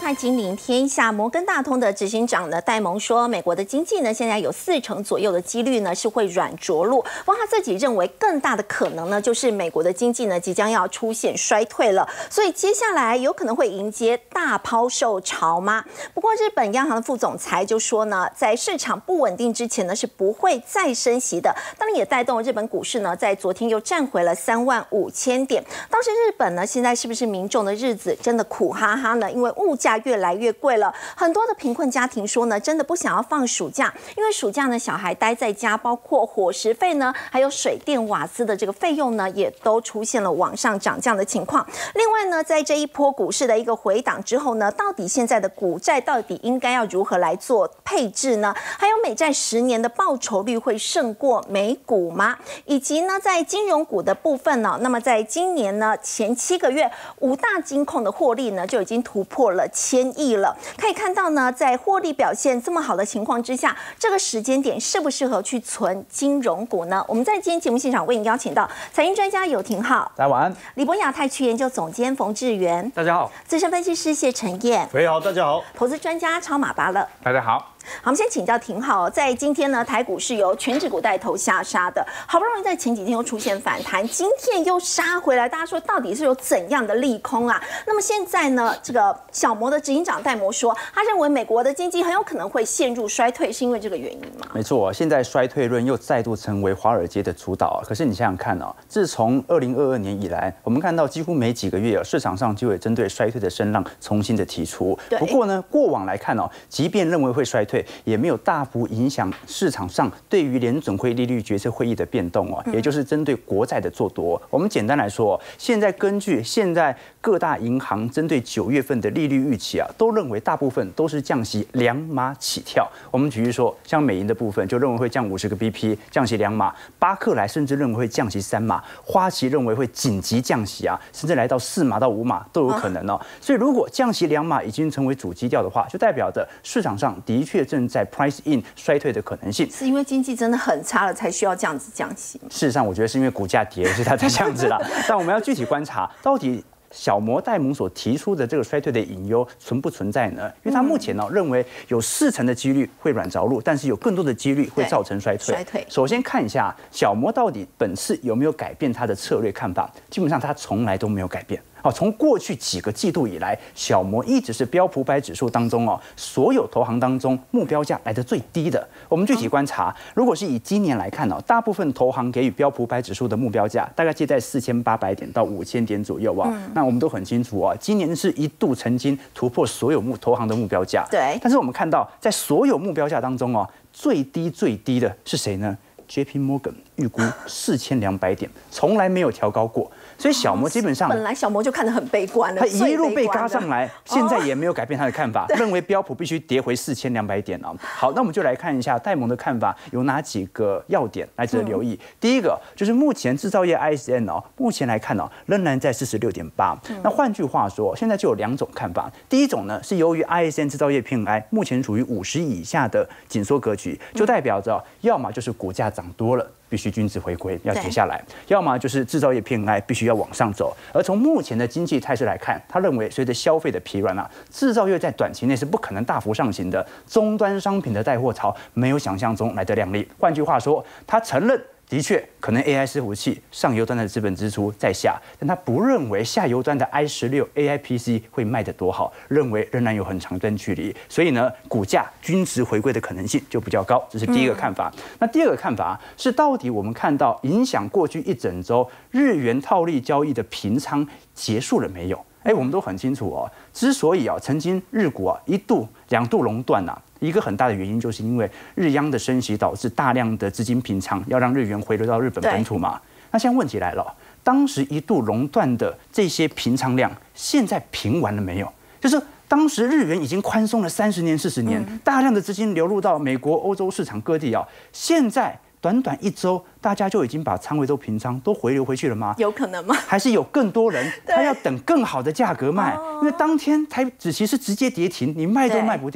快金临天下，摩根大通的执行长呢戴蒙说，美国的经济呢现在有40%左右的几率呢是会软着陆。不过他自己认为更大的可能呢就是美国的经济呢即将要出现衰退了，所以接下来有可能会迎接大抛售潮吗？不过日本央行的副总裁就说呢，在市场不稳定之前呢是不会再升息的。当然也带动了日本股市呢在昨天又站回了35000点。当时日本呢现在是不是民众的日子真的苦哈哈呢？因为物价越来越贵了，很多的贫困家庭说呢，真的不想要放暑假，因为暑假呢，小孩待在家，包括伙食费呢，还有水电瓦斯的这个费用呢，也都出现了往上涨这样的情况。另外呢，在这一波股市的一个回档之后呢，到底现在的股债到底应该要如何来做配置呢？还有美债10年的报酬率会胜过美股吗？以及呢，在金融股的部分呢，那么在今年呢前7个月，5大金控的获利呢就已经突破了1000亿了。可以看到呢，在获利表现这么好的情况之下，这个时间点适不适合去存金融股呢？我们在今天节目现场为您邀请到财经专家游廷浩， 大家晚安； 李博亚太区研究总监冯志源， 大家好； 资深分析师谢晨燕， 各位好，大家好； 投资专家超马巴勒， 大家好。 好，我们先请教廷浩，在今天呢，台股是由全指股带头下杀的，好不容易在前几天又出现反弹，今天又杀回来，大家说到底是有怎样的利空啊？那么现在呢，这个小摩的执行长戴摩说，他认为美国的经济很有可能会陷入衰退，是因为这个原因吗？ 没错，现在衰退论又再度成为华尔街的主导。可是你想想看哦，自从2022年以来，我们看到几乎每几个月市场上就会针对衰退的声浪重新的提出。不过呢，过往来看哦，即便认为会衰退，也没有大幅影响市场上对于联准会利率决策会议的变动哦，也就是针对国债的做多。我们简单来说，现在根据现在各大银行针对9月份的利率预期啊，都认为大部分都是降息2码起跳。我们举例说，像美银的部分就认为会降50个 BP， 降息2码；巴克莱甚至认为会降息3码；花旗认为会紧急降息啊，甚至来到4码到5码都有可能哦。所以如果降息2码已经成为主基调的话，就代表着市场上的确正在price in 衰退的可能性， 是因为经济真的很差了才需要这样子降息吗？ 事实上，我觉得是因为股价跌，所以它才这样子啦。但我们要具体观察，到底小摩戴蒙所提出的这个衰退的隐忧存不存在呢？因为他目前认为有40%的几率会软着陆，但是有更多的几率会造成衰退。首先看一下小摩到底本次有没有改变他的策略看法，基本上他从来都没有改变。从过去几个季度以来，小摩一直是标普500指数当中所有投行当中目标价来得最低的。我们具体观察，如果是以今年来看大部分投行给予标普500指数的目标价大概介在4800点到5000点左右那我们都很清楚今年是一度曾经突破所有投行的目标价。 对。 但是我们看到，在所有目标价当中最低的是谁呢？JP Morgan 预估4200点，从来没有调高过。所以小摩基本上本来小摩就看得很悲观了， 他一路被嘎上来，现在也没有改变他的看法，认为标普必须跌回4200点好，那我们就来看一下戴蒙的看法有哪几个要点来值得留意。第一个就是目前制造业 ISM 目前来看仍然在46.8。那换句话说，现在就有2种看法。第一种呢是由于 ISM 制造业 PMI 目前处于50以下的紧缩格局，就代表着要么就是股价涨多了，必须均值回归要跌下来，要么就是制造业 PMI 必须要往上走。而从目前的经济态势来看，他认为随着消费的疲软制造业在短期内是不可能大幅上行的，终端商品的带货潮没有想象中来得亮丽。换句话说，他承认的确可能 AI 伺服器上游端的资本支出在下，但他不认为下游端的 i16 AI PC 会卖得多好，认为仍然有很长一段距离。所以呢，股价均值回归的可能性就比较高，这是第一个看法。那第二个看法是，到底我们看到影响过去一整周日元套利交易的平仓结束了没有？我们都很清楚之所以曾经日股1度2度熔断一个很大的原因就是因为日央的升息导致大量的资金平仓，要让日元回流到日本本土嘛。那现在问题来了，当时1度熔断的这些平仓量，现在平完了没有？就是当时日元已经宽松了30年、40年，大量的资金流入到美国、欧洲市场各地现在短短1周，大家就已经把仓位都平仓，都回流回去了吗？ 有可能吗？ 还是有更多人他要等更好的价格卖？因为当天台指期是直接跌停，你卖都卖不掉。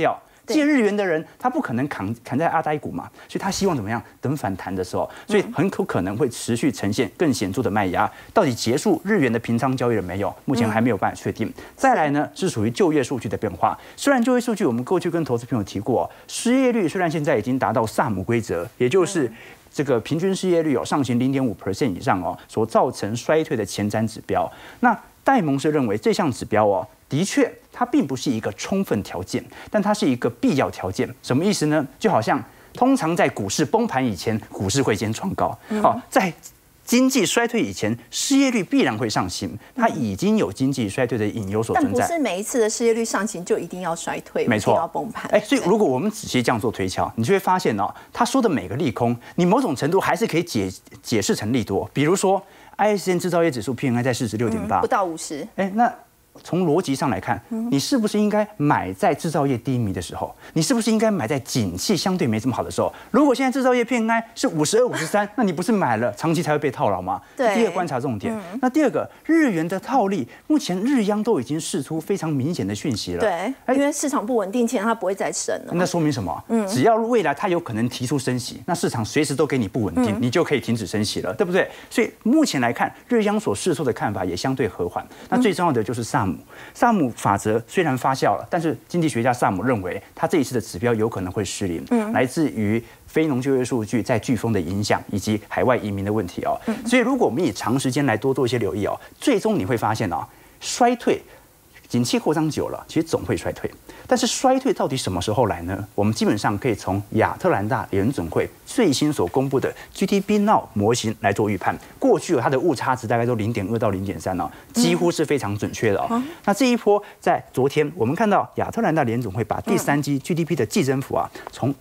借日元的人他不可能砍在阿呆股嘛，所以他希望怎么样？等反弹的时候，所以很有可能会持续呈现更显著的卖压。到底结束日元的平仓交易了没有？目前还没有办法确定。再来呢，是属于就业数据的变化。虽然就业数据我们过去跟投资朋友提过，失业率虽然现在已经达到萨姆规则，也就是这个平均失业率上行0.5% 以上所造成衰退的前瞻指标。那戴蒙是认为这项指标的确它并不是一个充分条件，但它是一个必要条件。什么意思呢？就好像通常在股市崩盘以前，股市会先创高。在经济衰退以前，失业率必然会上行，它已经有经济衰退的隐忧所存在。 但不是每一次的失业率上行就一定要衰退， 没错， 一定要崩盘。 所以如果我们仔细这样做推敲，你就会发现他说的每个利空，你某种程度还是可以解释成利多。比如说 ，ISM 制造业指数 PMI 在46.8， 不到50。 那从逻辑上来看，你是不是应该买在制造业低迷的时候？你是不是应该买在景气相对没这么好的时候？如果现在制造业 PMI 是52、53，那你不是买了，长期才会被套牢吗？ 对， 第一个观察重点。那第二个，日元的套利，目前日央都已经释出非常明显的讯息了。 对，因为市场不稳定，钱它不会再升了。 那说明什么？只要未来它有可能提出升息，那市场随时都给你不稳定，你就可以停止升息了，对不对？所以目前来看，日央所释出的看法也相对和缓。那最重要的就是萨姆法则虽然发酵了，但是经济学家萨姆认为，他这一次的指标有可能会失灵，来自于非农就业数据在飓风的影响以及海外移民的问题所以如果我们以长时间来多做一些留意最终你会发现衰退。景气扩张久了，其实总会衰退。但是衰退到底什么时候来呢？我们基本上可以从亚特兰大联准会最新所公布的 GDP Now 模型来做预判。过去它的误差值大概都0.2到0.3几乎是非常准确的那这一波在昨天，我们看到亚特兰大联准会把第三季 GDP 的季增幅从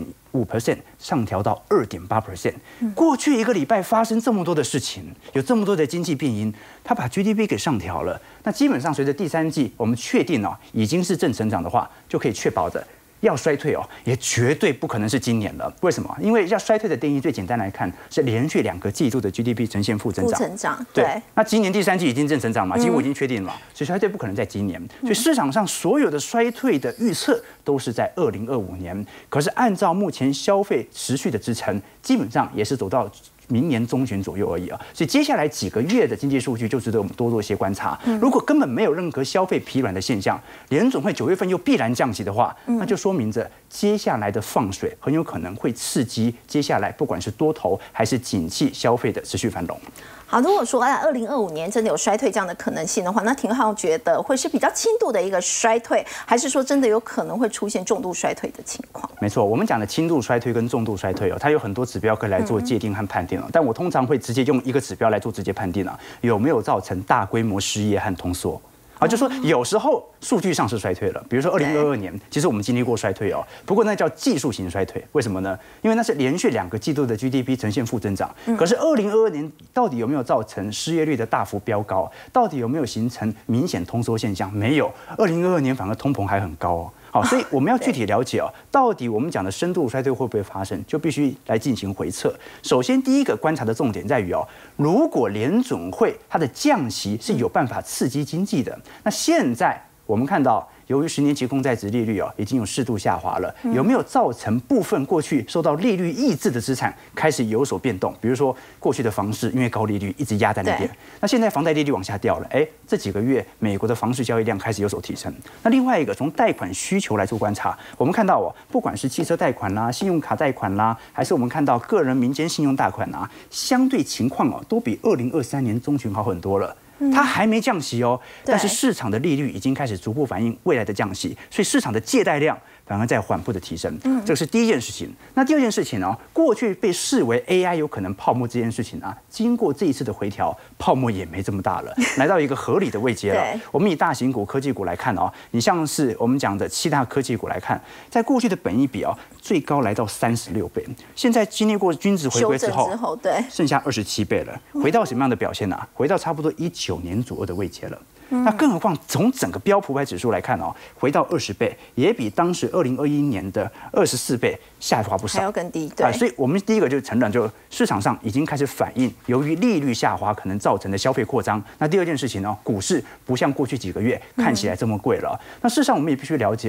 2.5% 上调到2.8%。过去一个礼拜发生这么多的事情，有这么多的经济变因，它把 GDP 给上调了。那基本上随着第三季我们确定已经是正成长的话，就可以确保的要衰退也绝对不可能是今年了。为什么？因为要衰退的定义最简单来看是连续2个季度的 GDP 呈现负增长。 负增长，对。 那今年第三季已经正成长嘛，几乎已经确定了，所以衰退不可能在今年。所以市场上所有的衰退的预测都是在2025年。可是按照目前消费持续的支撑，基本上也是走到明年中旬左右而已所以接下来几个月的经济数据就值得我们多做一些观察。如果根本没有任何消费疲软的现象，联准会9月份又必然降息的话，那就说明着接下来的放水很有可能会刺激接下来不管是多头还是景气消费的持续繁荣。 好，如果说2025年真的有衰退这样的可能性的话，那廷浩觉得会是比较轻度的一个衰退，还是说真的有可能会出现重度衰退的情况？ 没错，我们讲的轻度衰退跟重度衰退它有很多指标可以来做界定和判定但我通常会直接用一个指标来做直接判定有没有造成大规模失业和通缩。就说有时候数据上是衰退了，比如说2022年，其实我们经历过衰退不过那叫技术型衰退。为什么呢？因为那是连续2个季度的 GDP 呈现负增长。可是2022年到底有没有造成失业率的大幅飙高？到底有没有形成明显通缩现象？没有，2022年反而通膨还很高好，所以我们要具体了解到底我们讲的深度衰退会不会发生，就必须来进行回测。首先，第一个观察的重点在于如果联准会它的降息是有办法刺激经济的，那现在我们看到。由于10年期公债殖利率已经有适度下滑了，有没有造成部分过去受到利率抑制的资产开始有所变动？比如说过去的房市因为高利率一直压在那边，那现在房贷利率往下掉了，这几个月美国的房市交易量开始有所提升。那另外一个从贷款需求来做观察，我们看到不管是汽车贷款啦、信用卡贷款啦，还是我们看到个人民间信用贷款相对情况都比2023年中旬好很多了。它还没降息但是市场的利率已经开始逐步反映未来的降息，所以市场的借贷量反而在缓步的提升。这个是第一件事情。那第二件事情过去被视为 AI 有可能泡沫这件事情经过这一次的回调，泡沫也没这么大了，来到一个合理的位阶了。我们以大型股、科技股来看你像是我们讲的7大科技股来看，在过去的本益比最高来到36倍，现在经历过均值回归之后，剩下27倍了。回到什么样的表现回到差不多19年左右的位阶了。那更何况从整个标普500指数来看回到20倍，也比当时2021年的24倍下滑不少， 还要更低。对， 所以我们第一个就承认，就市场上已经开始反映由于利率下滑可能造成的消费扩张。那第二件事情股市不像过去几个月看起来这么贵了。那事实上我们也必须了解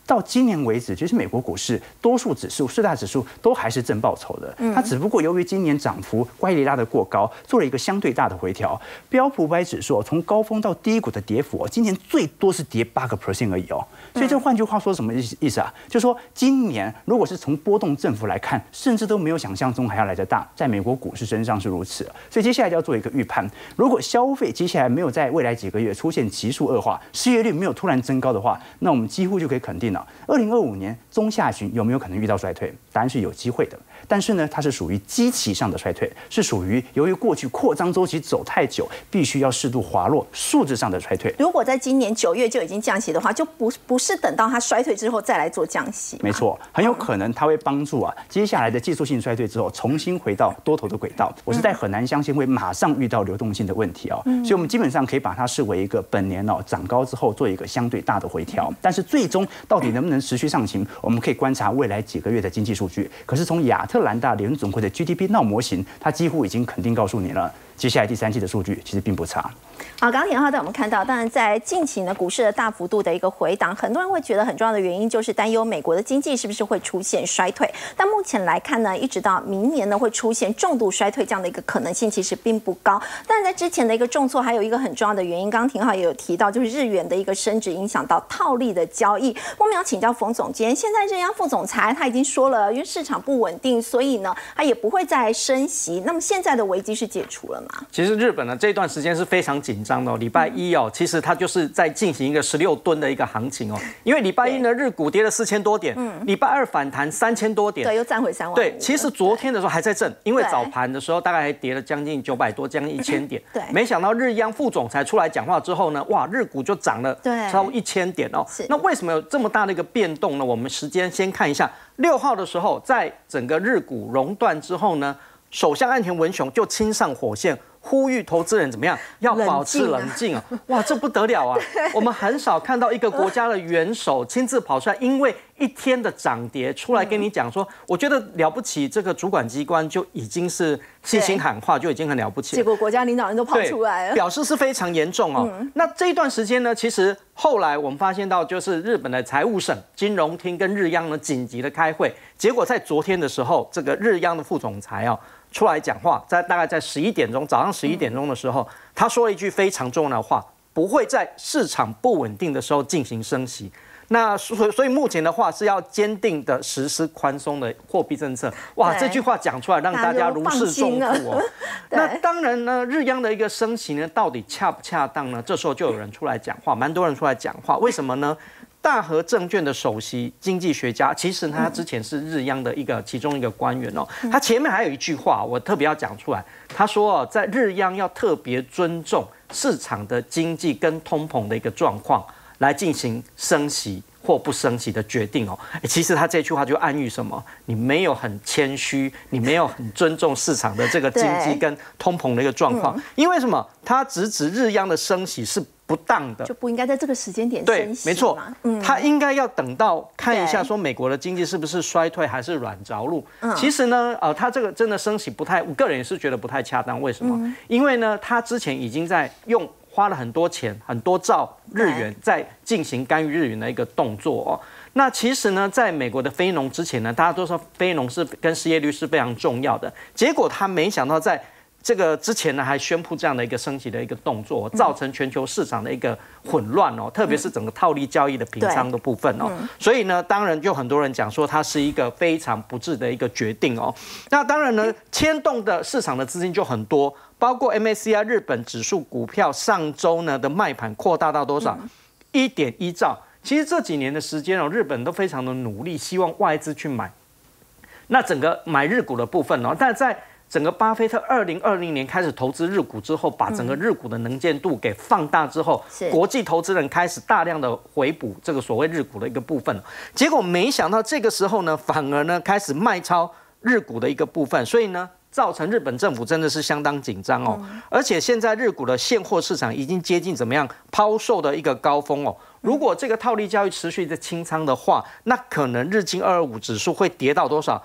到今年为止，其实美国股市多数指数、四大指数都还是正报酬的。它只不过由于今年涨幅乖离拉得过高，做了一个相对大的回调。标普500指数从高峰到低谷的跌幅今年最多是跌8%而已哦。所以这换句话说什么意思啊？就是说今年如果是从波动振幅来看，甚至都没有想象中还要来得大，在美国股市身上是如此。所以接下来就要做一个预判，如果消费接下来没有在未来几个月出现急速恶化，失业率没有突然增高的话，那我们几乎就可以肯定了，2025年中下旬有没有可能遇到衰退？答案是有机会的，但是呢，它是属于基期上的衰退，是属于由于过去扩张周期走太久，必须要适度滑落，数字上的衰退。 如果在今年9月就已经降息的话，就不是等到它衰退之后再来做降息。 没错，很有可能它会帮助接下来的技术性衰退之后重新回到多头的轨道。我实在很难相信会马上遇到流动性的问题所以我们基本上可以把它视为一个本年涨高之后做一个相对大的回调，但是最终到底能不能持续上行，我们可以观察未来几个月的经济数据。可是从亚特兰大联准会的 GDP 闹模型，它几乎已经肯定告诉你了，接下来第3季的数据其实并不差。 好，刚刚田浩带我们看到，当然在近期呢，股市的大幅度的一个回档，很多人会觉得很重要的原因就是担忧美国的经济是不是会出现衰退。但目前来看呢，一直到明年呢会出现重度衰退这样的一个可能性其实并不高。但是在之前的一个重挫，还有一个很重要的原因，刚刚田浩也有提到，就是日元的一个升值影响到套利的交易。我们要请教冯总监，现在日央副总裁他已经说了，因为市场不稳定，所以呢他也不会再升息。那么现在的危机是解除了吗？ 其实日本呢这段时间是非常紧张的礼拜一其实它就是在进行一个16吨的一个行情因为礼拜一呢日股跌了4000多点，礼拜二反弹3000多点， 对，又站回3万5。 对，其实昨天的时候还在震，因为早盘的时候大概还跌了将近900多，将近1000点。 对， 没想到日央副总裁出来讲话之后呢，哇，日股就涨了超过1000点那为什么有这么大的一个变动呢？我们时间先看一下，6号的时候，在整个日股熔断之后呢，首相岸田文雄就亲上火线，呼吁投资人怎么样，要保持冷静哇，这不得了我们很少看到一个国家的元首亲自跑出来，因为一天的涨跌出来跟你讲说，我觉得了不起，这个主管机关就已经是信心喊话，就已经很了不起了。 结果国家领导人都跑出来了， 表示是非常严重那这一段时间呢，其实后来我们发现到，就是日本的财务省、金融厅跟日央呢紧急的开会，结果在昨天的时候，这个日央的副总裁出来讲话，大概在11点钟，早上11点钟的时候，他说了一句非常重要的话，不会在市场不稳定的时候进行升息。那所以目前的话是要坚定的实施宽松的货币政策。哇，这句话讲出来让大家如释重负那当然呢，日央的一个升息呢，到底恰不恰当呢？这时候就有人出来讲话，蛮多人出来讲话。为什么呢？大和证券的首席经济学家，其实他之前是日央的其中一个官员他前面还有一句话，我特别要讲出来。他说在日央要特别尊重市场的经济跟通膨的一个状况，来进行升息或不升息的决定其实他这句话就暗喻什么？你没有很谦虚，你没有很尊重市场的这个经济跟通膨的一个状况。因为什么？他直指日央的升息是不当的， 就不应该在这个时间点升息。 对，没错，他应该要等到看一下说美国的经济是不是衰退还是软着陆。其实呢，他这个真的升息不太，我个人也是觉得不太恰当。为什么？因为呢，他之前已经在花了很多钱，很多兆日元在进行干预日元的一个动作那其实呢，在美国的非农之前呢，大家都说非农是跟失业率是非常重要的。结果他没想到在这个之前呢，还宣布这样的一个升息的一个动作，造成全球市场的一个混乱特别是整个套利交易的平仓的部分所以呢，当然就很多人讲说它是一个非常不智的一个决定那当然呢，牵动的市场的资金就很多，包括 MSCI 日本指数股票上周呢的卖盘扩大到多少？1.1兆。其实这几年的时间日本都非常的努力，希望外资去买。那整个买日股的部分但在整个巴菲特2020年开始投资日股之后，把整个日股的能见度给放大之后，国际投资人开始大量的回补这个所谓日股的一个部分。结果没想到这个时候呢，反而呢开始卖超日股的一个部分，所以呢，造成日本政府真的是相当紧张而且现在日股的现货市场已经接近怎么样抛售的一个高峰如果这个套利交易持续的清仓的话，那可能日经225指数会跌到多少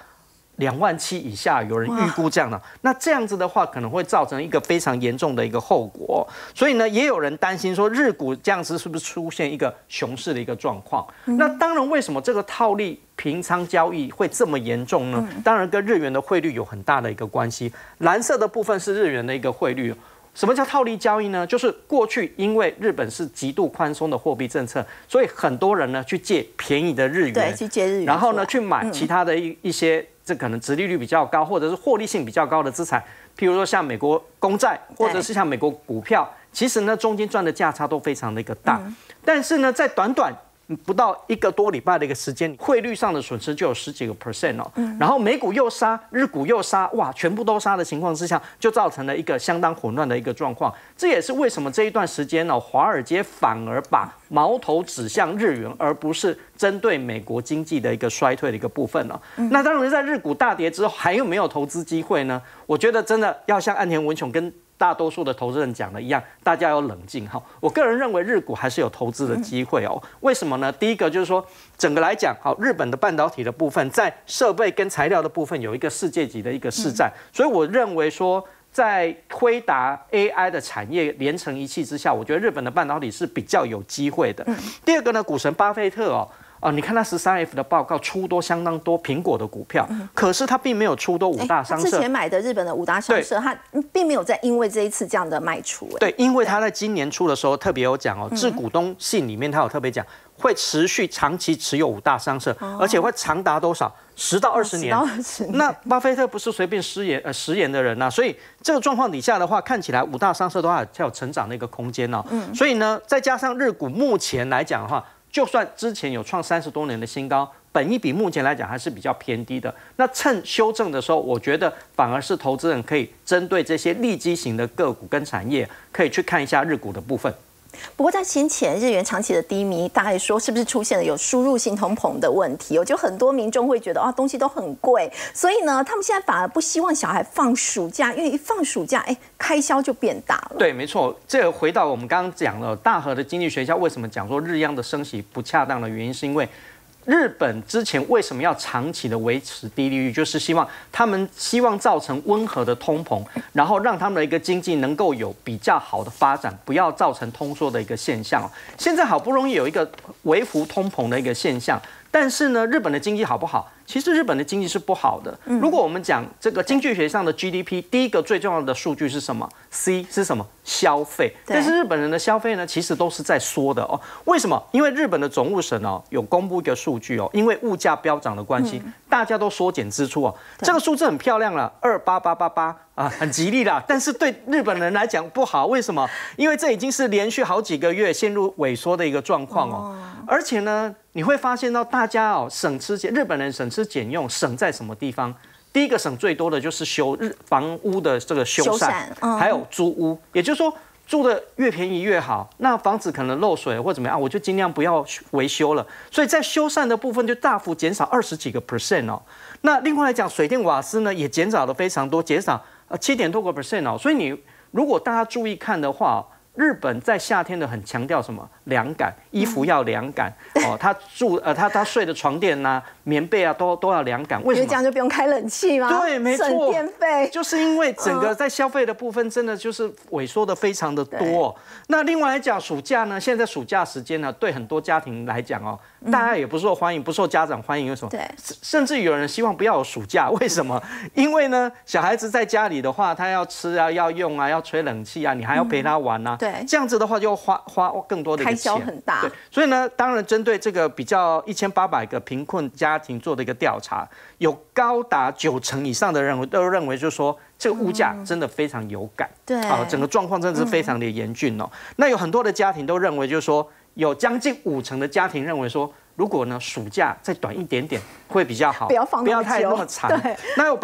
27000以下，有人预估这样的。那这样子的话，可能会造成一个非常严重的一个后果。所以呢，也有人担心说，日股这样子是不是出现一个熊市的一个状况？那当然，为什么这个套利平仓交易会这么严重呢？当然跟日元的汇率有很大的一个关系。蓝色的部分是日元的一个汇率。什么叫套利交易呢？就是过去因为日本是极度宽松的货币政策，所以很多人呢去借便宜的日元， 对，去借日元， 然后呢去买其他的一些这可能殖利率比较高或者是获利性比较高的资产，譬如说像美国公债或者是像美国股票，其实呢中间赚的价差都非常的一个大，但是呢在短不到1个多礼拜的一个时间，汇率上的损失就有10几个%哦。然后美股又杀，日股又杀，哇，全部都杀的情况之下，就造成了一个相当混乱的一个状况。这也是为什么这一段时间呢，华尔街反而把矛头指向日元，而不是针对美国经济的一个衰退的一个部分了。那当然，在日股大跌之后，还有没有投资机会呢？我觉得真的要像岸田文雄跟大多数的投资人讲的一样，大家要冷静哈。我个人认为日股还是有投资的机会哦。为什么呢？第一个就是说，整个来讲，好，日本的半导体的部分，在设备跟材料的部分有一个世界级的一个市占，所以我认为说，在辉达 AI 的产业连成一气之下，我觉得日本的半导体是比较有机会的。第二个呢，股神巴菲特哦，你看他13F 的报告出多相当多苹果的股票，可是他并没有出多5大商社。 他之前买的日本的5大商社，他并没有在因为这一次这样的卖出。 对，因为他在今年初的时候特别有讲哦，致股东信里面他有特别讲，会持续长期持有5大商社，而且会长达多少？10到20年。那巴菲特不是随便食言的人呐，所以这个状况底下的话，看起来5大商社都还有成长的一个空间哦。所以呢，再加上日股目前来讲的话，就算之前有创30多年的新高，本益比目前来讲还是比较偏低的。那趁修正的时候，我觉得反而是投资人可以针对这些利基型的个股跟产业，可以去看一下日股的部分。 不过在先前日元长期的低迷，大概说是不是出现了有输入性通膨的问题？就很多民众会觉得东西都很贵，所以呢，他们现在反而不希望小孩放暑假，因为一放暑假，开销就变大了。 对，没错，这个回到我们刚刚讲了，大和的经济学家为什么讲说日央的升息不恰当的原因，是因为日本之前为什么要长期的维持低利率，就是他们希望造成温和的通膨，然后让他们的一个经济能够有比较好的发展，不要造成通缩的一个现象。现在好不容易有一个微幅通膨的一个现象，但是呢，日本的经济好不好？其实日本的经济是不好的。如果我们讲这个经济学上的 GDP， 第一个最重要的数据是什么 ？C 是什么？消费。但是日本人的消费呢，其实都是在缩的哦。为什么？因为日本的总务省有公布一个数据哦，因为物价飙涨的关系，大家都缩减支出哦。这个数字很漂亮了，28888啊，很吉利啦。但是对日本人来讲不好，为什么？因为这已经是连续好几个月陷入萎缩的一个状况哦。而且呢，你会发现到大家日本人省吃俭用，省在什么地方？第一个省最多的就是房屋的这个修缮，还有租屋，也就是说住的越便宜越好。那房子可能漏水或怎么样，我就尽量不要维修了。所以在修缮的部分就大幅减少20几个%哦。那另外来讲，水电瓦斯呢也减少了非常多，减少7点多个%哦。所以如果大家注意看的话，日本在夏天的很强调什么凉感，衣服要凉感哦。他睡的床垫啊、棉被啊都要凉感。为什么？ 因为这样就不用开冷气吗？ 对，没错， 省电费。 就是因为整个在消费的部分真的就是萎缩的非常的多。那另外来讲，暑假呢，现在暑假时间呢，对很多家庭来讲大家也不受欢迎，不受家长欢迎。为什么？ 对， 甚至有人希望不要有暑假。为什么？因为呢，小孩子在家里的话，他要吃啊，要用啊，要吹冷气啊，你还要陪他玩啊。 对， 这样子的话就花更多的开销很大。 对，所以呢，当然针对这个比较1800个贫困家庭做的一个调查，有高达90%以上的人都认为，就是说这个物价真的非常有感。 对， 整个状况真的是非常的严峻哦。那有很多的家庭都认为，就是说有将近50%的家庭认为说，如果呢暑假再短一点点会比较好， 不要太那么长。那有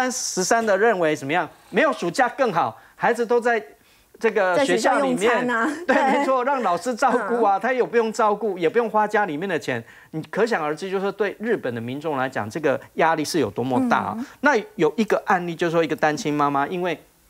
13%的认为怎么样？没有暑假更好，孩子都在这个学校里面，对，没错，让老师照顾啊，他也不用照顾，也不用花家里面的钱，你可想而知，就是对日本的民众来讲，这个压力是有多么大啊。那有一个案例，就是说一个单亲妈妈，因为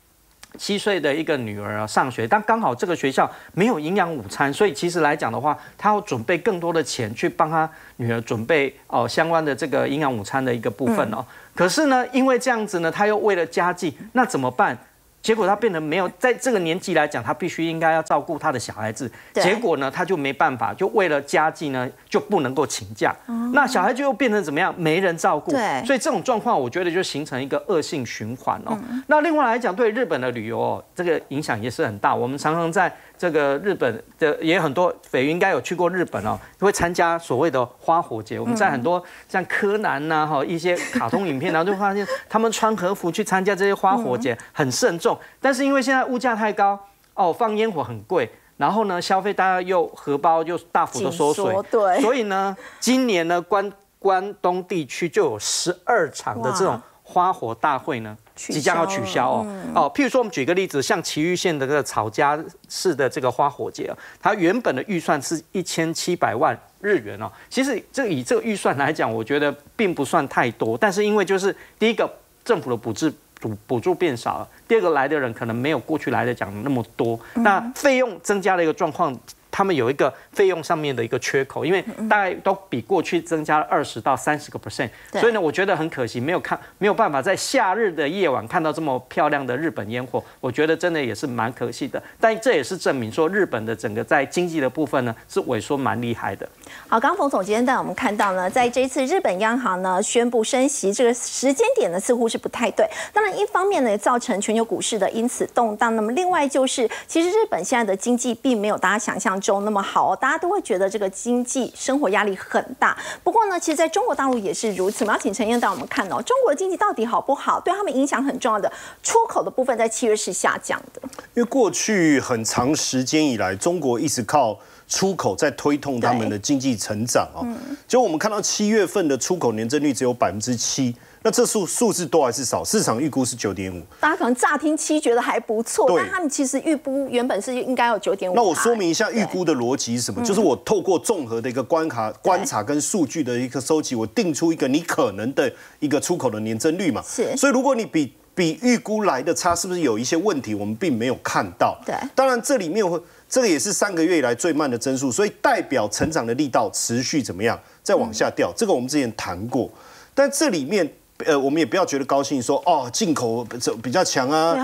7岁的一个女儿啊上学，但刚好这个学校没有营养午餐，所以其实来讲的话，他要准备更多的钱去帮他女儿准备相关的这个营养午餐的一个部分哦。可是呢，因为这样子呢，他又为了家计，那怎么办？结果他变得没有在这个年纪来讲，他必须应该要照顾他的小孩子。结果呢，他就没办法，就为了家计呢，就不能够请假。那小孩就又变成怎么样？没人照顾。所以这种状况，我觉得就形成一个恶性循环哦。那另外来讲，对日本的旅游哦，这个影响也是很大。我们常常在这个日本的也很多，斐鱼应该有去过日本哦，会参加所谓的花火节。我们在很多像柯南呐一些卡通影片，然后就发现他们穿和服去参加这些花火节，很慎重。但是因为现在物价太高放烟火很贵，然后呢消费大家又荷包又大幅的缩水，所以呢今年呢关东地区就有12场的这种花火大会呢即将要取消譬如说我们举个例子，像埼玉县的这个草加市的这个花火节它原本的预算是1700万日元其实以这个预算来讲，我觉得并不算太多，但是因为就是第一个政府的补助变少了，第二个来的人可能没有过去来的讲那么多，那费用增加的一个状况，他们有一个费用上面的一个缺口，因为大概都比过去增加了20到30%，所以呢，我觉得很可惜，没有办法在夏日的夜晚看到这么漂亮的日本烟火，我觉得真的也是蛮可惜的。但这也是证明说，日本的整个在经济的部分呢是萎缩蛮厉害的。 好，刚冯总今天带我们看到呢，在这一次日本央行呢宣布升息这个时间点呢似乎是不太对。当然，一方面呢也造成全球股市的因此动荡。那么另外就是，其实日本现在的经济并没有大家想象中那么好大家都会觉得这个经济生活压力很大。不过呢，其实在中国大陆也是如此。我们要请陈燕带我们看中国的经济到底好不好？对他们影响很重要的出口的部分，在7月是下降的。 因为过去很长时间以来，中国一直靠出口在推动他们的经济成长结果我们看到7月份的出口年增率只有7%，那这数字多还是少？市场预估是9.5%。 大家可能乍听7觉得还不错，但他们其实预估原本是应该有9.5%。 那我说明一下预估的逻辑是什么？就是我透过综合的一个观察跟数据的一个收集，我定出一个你可能的一个出口的年增率嘛。 是。 所以如果你比预估来的差，是不是有一些问题我们并没有看到？ 对。 当然这里面这个也是3个月以来最慢的增速，所以代表成长的力道持续怎么样？再往下掉。这个我们之前谈过，但这里面我们也不要觉得高兴说进口比较强啊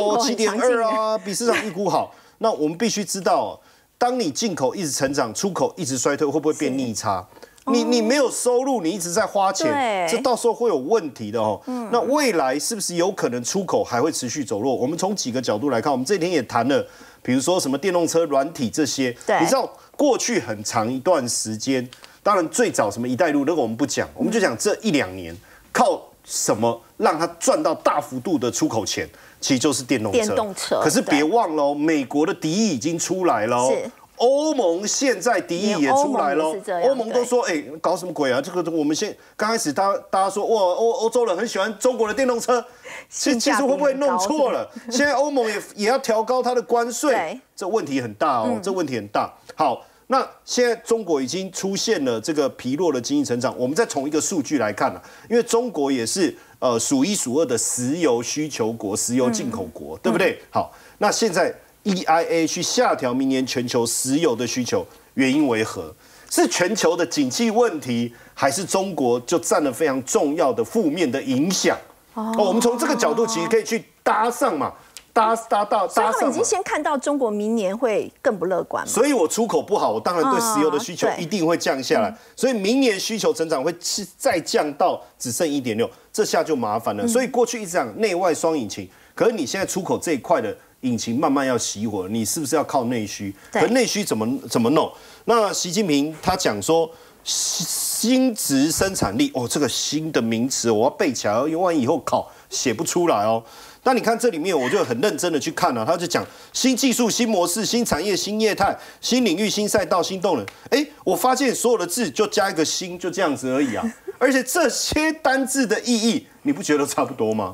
，7.2啊，比市场预估好。那我们必须知道，当你进口一直成长，出口一直衰退，会不会变逆差？你没有收入，你一直在花钱，这到时候会有问题的那未来是不是有可能出口还会持续走弱？我们从几个角度来看，我们这天也谈了，比如说什么电动车、软体这些，你知道过去很长一段时间，当然最早什么一带一路那个我们不讲，我们就讲这1-2年靠什么让它赚到大幅度的出口钱，其实就是电动车。可是别忘了美国的敌意已经出来了欧盟现在敌意也出来了，欧盟都说搞什么鬼啊？这个我们刚开始大家说哇欧洲人很喜欢中国的电动车，其实会不会弄错了？现在欧盟也要调高它的关税，这问题很大这问题很大。好，那现在中国已经出现了这个疲弱的经济成长，我们再从一个数据来看因为中国也是数1数2的石油需求国、石油进口国，对不对？好，那现在EIA 去下调明年全球石油的需求，原因为何？是全球的景气问题，还是中国就占了非常重要的负面的影响？我们从这个角度其实可以去搭上嘛，搭上嘛。 所以他们已经先看到中国明年会更不乐观。 所以我出口不好，我当然对石油的需求一定会降下来。所以明年需求成长会再降到只剩1.6%，这下就麻烦了。所以过去一直讲内外双引擎，可是你现在出口这一块的引擎慢慢要熄火，你是不是要靠内需？可内需怎么弄？那习近平他讲说，新质生产力这个新的名词我要背起来，因为万一以后考写不出来那你看这里面，我就很认真的去看他就讲新技术、新模式、新产业、新业态、新领域、新赛道、新动能。我发现所有的字就加一个新，就这样子而已啊。而且这些单字的意义，你不觉得差不多吗？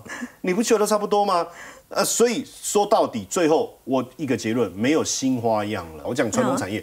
所以说到底，最后我一个结论，没有新花样了。我讲传统产业，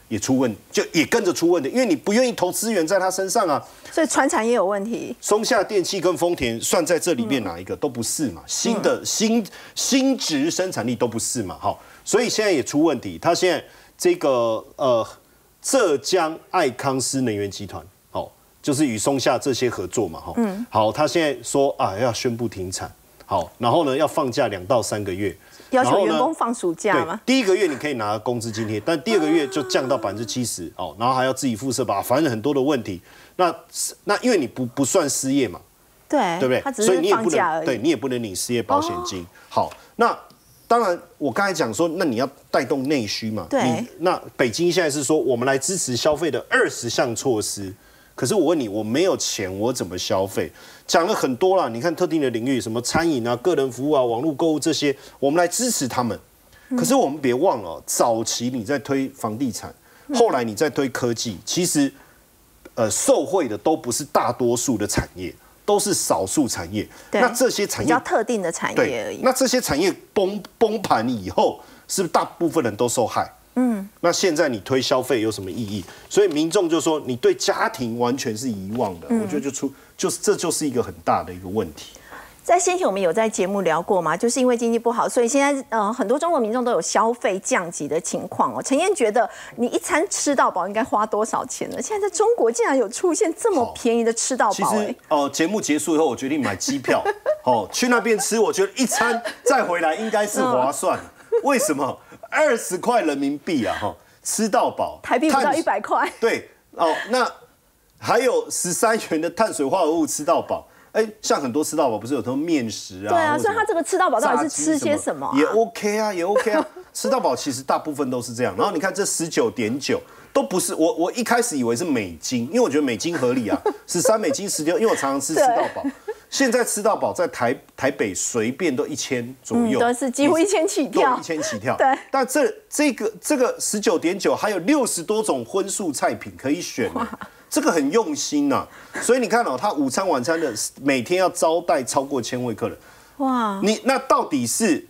也出问，就也跟着出问题，因为你不愿意投资源在它身上啊。 所以传产也有问题。 松下电器跟丰田算在这里面哪一个都不是嘛？新质生产力都不是嘛？好，所以现在也出问题。它现在这个浙江爱康斯能源集团，好，就是与松下这些合作嘛，哈，好，他现在说啊要宣布停产，好，然后呢要放假2到3个月。 要求员工放暑假吗？ 第1个月你可以拿工资津贴，但第2个月就降到70%哦，然后还要自己付社保，反正很多的问题。那因为你不算失业嘛， 对不对？ 他只是放假而已。 对你也不能领失业保险金。好，那当然我刚才讲说，那你要带动内需嘛。 对。 那北京现在是说我们来支持消费的20项措施。可是我问你，我没有钱，我怎么消费？讲了很多啦，你看特定的领域，什么餐饮啊、个人服务啊、网络购物这些，我们来支持他们。可是我们别忘了，早期你在推房地产，后来你在推科技，其实受惠的都不是大多数的产业，都是少数产业。那这些产业比较特定的产业而已。 那这些产业崩盘以后，是不是大部分人都受害？那现在你推消费有什么意义？所以民众就说你对家庭完全是遗忘的，我觉得这就是一个很大的一个问题。 在先前我们有在节目聊过嘛，就是因为经济不好，所以现在很多中国民众都有消费降级的情况哦。陈燕觉得你一餐吃到饱应该花多少钱呢？现在在中国竟然有出现这么便宜的吃到饱。其实节目结束以后，我决定买机票，去那边吃，我觉得一餐再回来应该是划算。为什么？20块人民币啊，吃到饱， 台币不到100块。 对那还有13元的碳水化合物吃到饱。像很多吃到饱不是有什么面食啊？ 对啊，所以他这个吃到饱到底是吃些什么？ 也 OK 啊，也 OK 啊。吃到饱其实大部分都是这样。然后你看这19.9都不是，我一开始以为是美金，因为我觉得美金合理啊，13美金19，因为我常常吃到饱。现在吃到饱在台北随便都1000左右， 都是几乎1000起跳 ，1000起跳。 对， 但这个19.9还有60多种荤素菜品可以选。这个很用心呐，所以你看他午餐晚餐的每天要招待超过1000位客人，哇！那到底是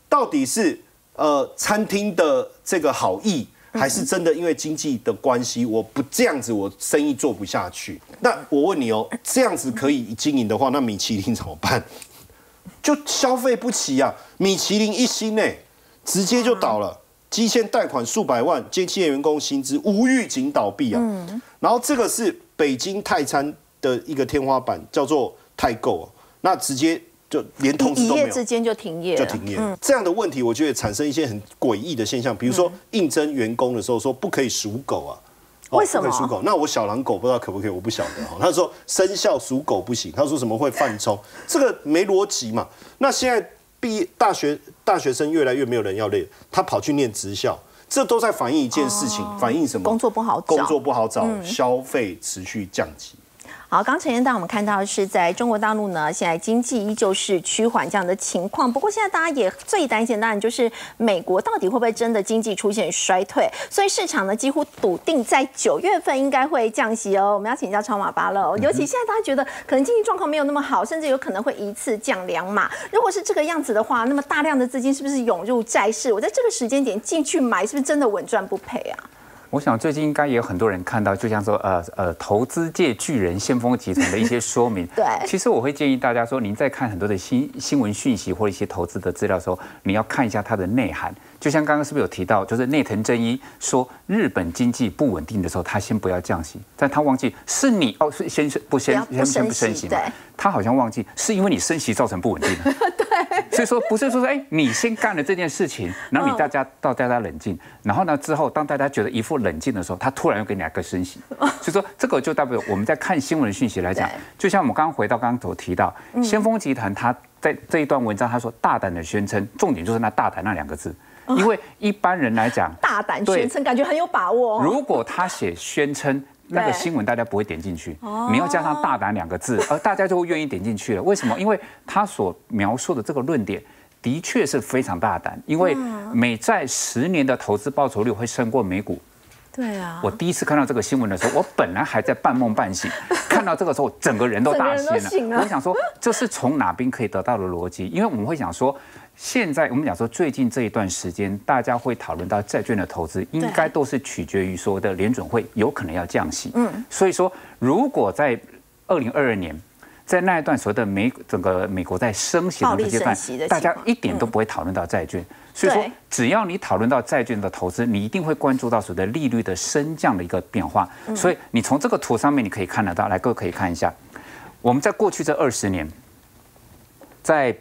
餐厅的这个好意，还是真的因为经济的关系，我不这样子我生意做不下去？那我问你这样子可以经营的话，那米其林怎么办？就消费不起啊！米其林1星直接就倒了。基线贷款数百万，接企业员工薪资无预警倒闭啊！然后这个是北京泰餐的一个天花板，叫做泰购那直接就连通知都没有， 一夜之间就停业， 这样的问题，我觉得产生一些很诡异的现象，比如说应征员工的时候说不可以属狗啊， 为什么？ 不可以属狗？那我小狼狗不知道可不可以，我不晓得他说生肖属狗不行，他说什么会犯冲，这个没逻辑嘛。那现在毕业大学生越来越没有人要练，他跑去念职校，这都在反映一件事情，反映什么？ 工作不好找， 工作不好找，消费持续降级。 好，刚陈燕带我们看到的是在中国大陆呢，现在经济依旧是趋缓这样的情况。不过现在大家也最担心的当然就是美国到底会不会真的经济出现衰退？所以市场呢几乎笃定在9月份应该会降息哦。我们要请教超马巴了，尤其现在大家觉得可能经济状况没有那么好，甚至有可能会一次降2码。如果是这个样子的话，那么大量的资金是不是涌入债市？我在这个时间点进去买，是不是真的稳赚不赔啊？ 我想最近应该也有很多人看到，就像说投资界巨人先锋集团的一些说明。 对， 其实我会建议大家说，您在看很多的新闻讯息或一些投资的资料的时候，你要看一下它的内涵。就像刚刚是不是有提到，就是内藤真一说日本经济不稳定的时候，他先不要降息，但他忘记是你是先不升息嘛？他好像忘记是因为你升息造成不稳定的。对，所以说不是说你先干了这件事情，然后你大家冷静，然后呢之后当大家觉得一副冷静的时候，他突然又给你来个升息。所以说这个就代表我们在看新闻的讯息来讲，就像我们刚刚回到刚刚所提到，先锋集团他在这一段文章他说大胆的宣称，重点就是那大胆那2个字。因为一般人来讲， 大胆宣称感觉很有把握。 如果他写宣称，那个新闻大家不会点进去。你要加上大胆2个字，而大家就会愿意点进去了。为什么？因为他所描述的这个论点的确是非常大胆。因为美债10年的投资报酬率会胜过美股。 对啊。 我第一次看到这个新闻的时候，我本来还在半梦半醒，看看到这个时候，整个人都大醒了。 了我想说，这是从哪边可以得到的逻辑？因为我们会想说，现在我们讲说，最近这一段时间，大家会讨论到债券的投资，应该都是取决于说的联准会有可能要降息。所以说，如果在2022年，在那一段所谓的整个美国在升息的阶段，大家一点都不会讨论到债券。所以说，只要你讨论到债券的投资，你一定会关注到所谓的利率的升降的一个变化。所以你从这个图上面你可以看得到，来各位可以看一下，我们在过去这20年，在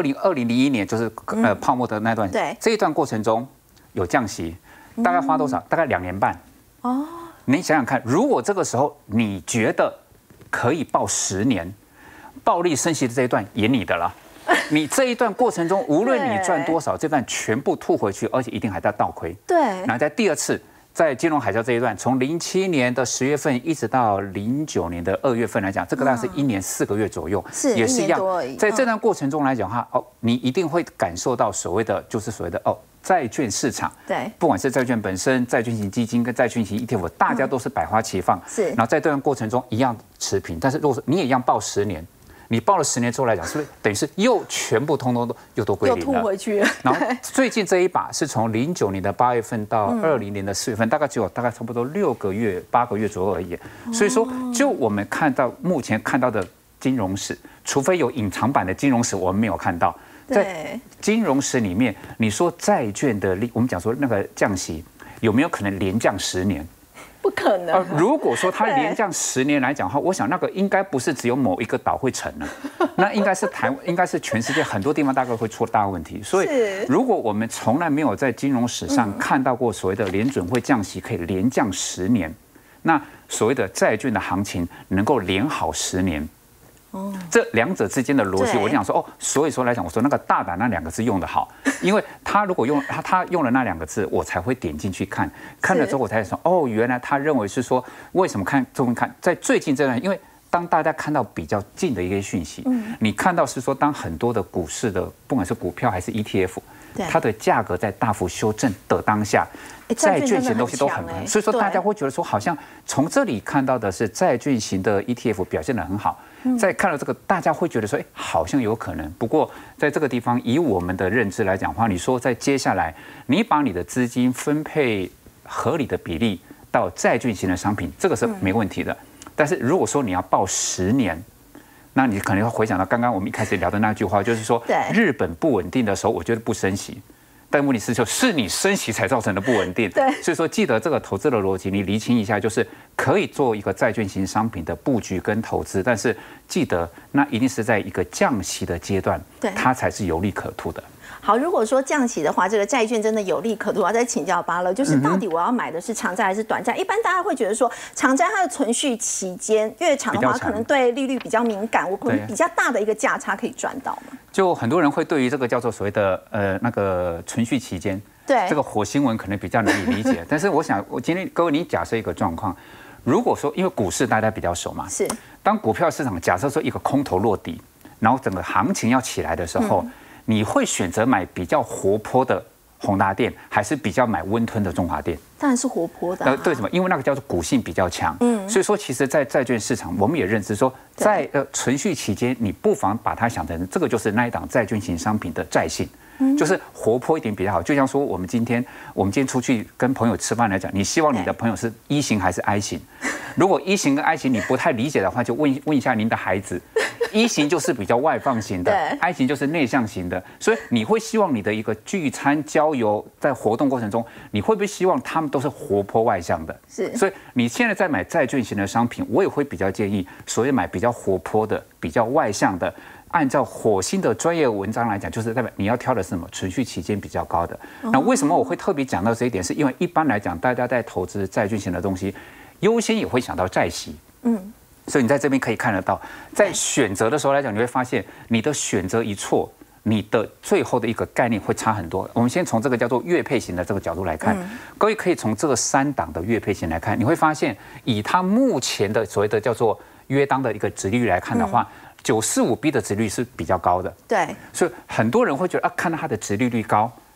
2001年就是泡沫的那段，这一段过程中有降息，大概花多少？大概2年半。哦，你想想看，如果这个时候你觉得可以报10年，暴力升息的这一段也你的了。你这一段过程中，无论你赚多少，这段全部吐回去，而且一定还在倒亏。 对。 然后在第二次，在金融海啸这一段，从07年的10月份一直到09年的2月份来讲，这个大概是1年4个月左右，也是一样。在这段过程中来讲哈，你一定会感受到所谓的债券市场， 对， 不管是债券本身、债券型基金跟债券型 ETF， 大家都是百花齐放。 是。 然后在这段过程中一样持平，但是如果你也一样报10年。你报了10年之后来讲，是不是等于是又全部通通都归零了？ 又吐回去了。 然后最近这一把是从09年的8月份到20年的4月份，大概只有差不多6个月、8个月左右而已。所以说，就我们目前看到的金融史，除非有隐藏版的金融史，我们没有看到。在金融史里面，你说债券的我们讲说那个降息有没有可能连降10年？ 不可能。 如果说它连降10年来讲的话，我想那个应该不是只有某一个岛会成了，那应该是全世界很多地方大概会出大问题。所以，如果我们从来没有在金融史上看到过所谓的联准会降息可以连降10年，那所谓的债券的行情能够连好10年。这两者之间的逻辑，我讲说所以说来讲，我说那个大胆那2个字用得好，因为他如果他用了那2个字，我才会点进去看，看了之后我才说原来他认为是说为什么看在最近这段，因为当大家看到比较近的一个讯息，你看到是说当很多的股市的不管是股票还是 ETF， 它的价格在大幅修正的当下，债券型东西都很强，所以说大家会觉得说好像从这里看到的是债券型的 ETF 表现得很好。再看到这个，大家会觉得说，好像有可能。不过，在这个地方，以我们的认知来讲的话，你说在接下来，你把你的资金分配合理的比例到债券型的商品，这个是没问题的。但是如果说你要报10年，那你可能会回想到刚刚我们一开始聊的那句话，就是说，日本不稳定的时候，我觉得不升息。但问题是你升息才造成的不稳定，所以说记得这个投资的逻辑，你厘清一下，就是可以做一个债券型商品的布局跟投资，但是记得那一定是在一个降息的阶段，它才是有利可图的。 好，如果说降息的话，这个债券真的有利可图，我要再请教巴勒，就是到底我要买的是长债还是短债？一般大家会觉得说，长债它的存续期间越长的话，可能对利率比较敏感，我可能比较大的一个价差可以赚到嘛。 就很多人会对于这个叫做所谓的那个存续期间，这个火星文可能比较难以理解。但是我想，我今天各位你假设一个状况，如果说因为股市大家比较熟嘛， 是当股票市场假设说一个空头落底，然后整个行情要起来的时候。你会选择买比较活泼的宏达电，还是比较买温吞的中华电？ 当然是活泼的。 对什么？因为那个叫做股性比较强。所以说，其实，在债券市场，我们也认知说，在存续期间，你不妨把它想成这个就是那一档债券型商品的债性。就是活泼一点比较好，就像说我们今天出去跟朋友吃饭来讲，你希望你的朋友是E型还是 I 型？如果E型跟 I 型你不太理解的话，就问一下您的孩子。E 型就是比较外放型的 ，I 型就是内向型的，所以你会希望你的一个聚餐交友在活动过程中，你会不会希望他们都是活泼外向的？ 是， 所以你现在在买债券型的商品，我也会比较建议，所谓买比较活泼的、比较外向的。按照火星的专业文章来讲，就是代表你要挑的是什么存续期间比较高的。那为什么我会特别讲到这一点？是因为一般来讲，大家在投资债券型的东西，优先也会想到债息。所以你在这边可以看得到，在选择的时候来讲，你会发现你的选择一错，你的最后的一个概念会差很多。我们先从这个叫做月配型的这个角度来看，各位可以从这个3档的月配型来看，你会发现以它目前的所谓的叫做约当的一个殖利率来看的话，945B 的殖利率是比较高的。 对， 所以很多人会觉得看到它的殖利率高，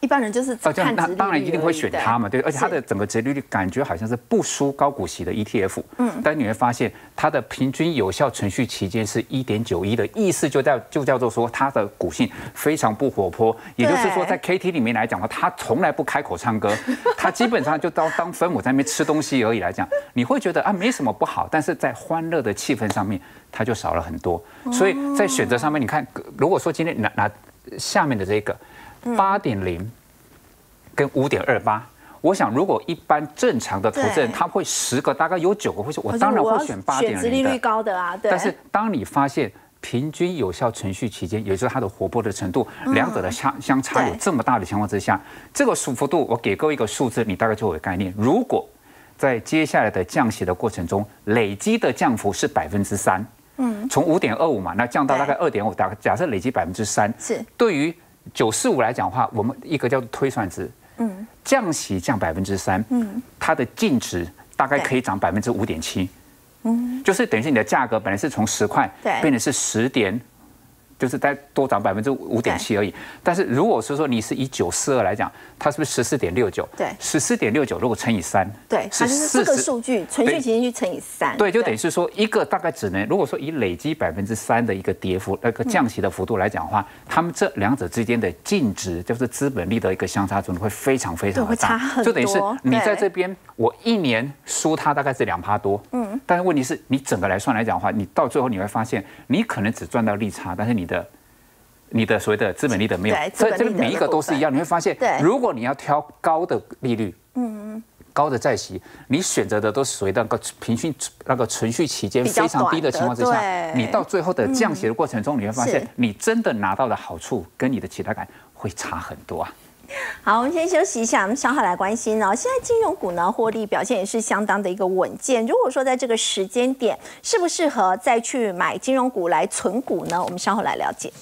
一般人就是只看殖利率， 当然一定会选它嘛，对，而且它的整个殖利率感觉好像是不输高股息的 ETF，但你会发现它的平均有效存续期间是1.91的意思就叫做说它的股性非常不活泼，也就是说在 KT 里面来讲的话，它从来不开口唱歌，它基本上就当分母在那边吃东西而已来讲，你会觉得啊没什么不好，但是在欢乐的气氛上面它就少了很多，所以在选择上面，你看如果说今天拿下面的这个。8.0跟5.28，我想如果一般正常的投资人，他会10个大概有9个会说，我当然会选8.0的， 选殖利率高的啊。对。 但是当你发现平均有效存续期间，也就是它的活泼的程度，两者的相差有这么大的情况之下，这个幅度我给各位一个数字，你大概就有概念。如果在接下来的降息的过程中，累积的降幅是3%，从5.25嘛，那降到大概2.5，假设累积3%，是对于945来讲的话，我们一个叫做推算值，降息降3%，它的净值大概可以涨5.7%，就是等于是你的价格本来是从10块变成是10点，就是再多涨5.7%而已。但是如果是说你是以942来讲，它是不是14.69？对，14.69如果乘以3， 对，它就是这个数据存续期间去乘以3， 对，就等于是说一个大概只能，如果说以累积3%的一个跌幅，那个降息的幅度来讲的话，他们这两者之间的净值就是资本利的一个相差值会非常非常的大，就等于是你在这边我1年输它大概是2%多，但是问题是你整个来算来讲的话，你到最后你会发现你可能只赚到利差，但是你的所谓的资本利得没有，所以这每一个都是一样。你会发现，如果你要挑高的利率，高的债息，你选择的都是属于那个平均那个存续期间非常低的情况之下，你到最后的降息的过程中，你会发现你真的拿到的好处跟你的期待感会差很多啊。 好，我们先休息一下，我们稍后来关心哦。现在金融股呢，获利表现也是相当的一个稳健。如果说在这个时间点，适不适合再去买金融股来存股呢？我们稍后来了解。